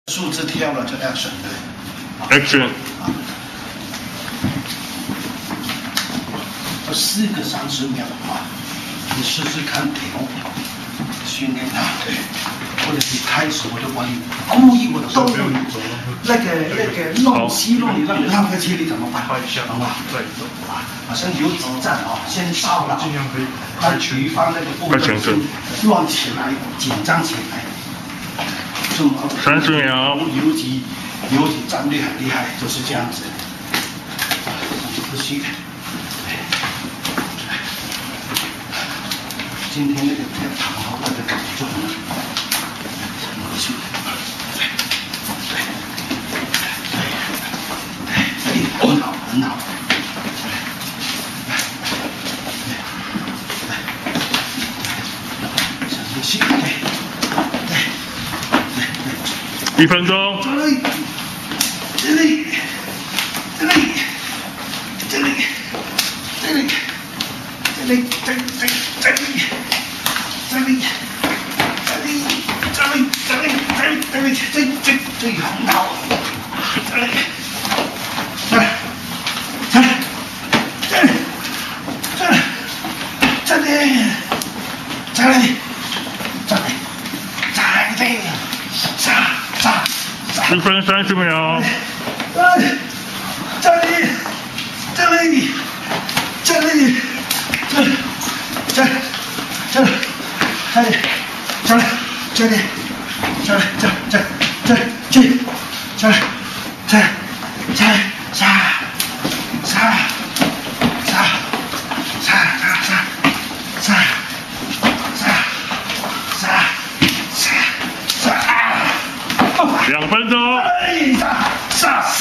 数字跳了就 action 对。Action。 这4个30秒啊，你试试看调，训练它对。或者是开始我就把你故意我动那个弄息弄你让你浪费气力怎么办？好吧，对，好像有几站啊，先烧了，让举方那个部分乱起来，紧张起来。 30秒。 游击战略很厉害，就是这样子。呼吸。今天那个躺好那个感觉很好。呼吸。对，很好，很好。呼吸。 1分钟。 这里，很好。 10分30秒。2分钟。